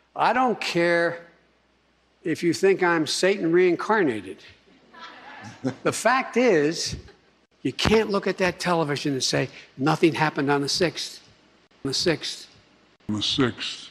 I don't care if you think I'm Satan reincarnated. The fact is, you can't look at that television and say, nothing happened on the 6th. On the 6th. On the 6th.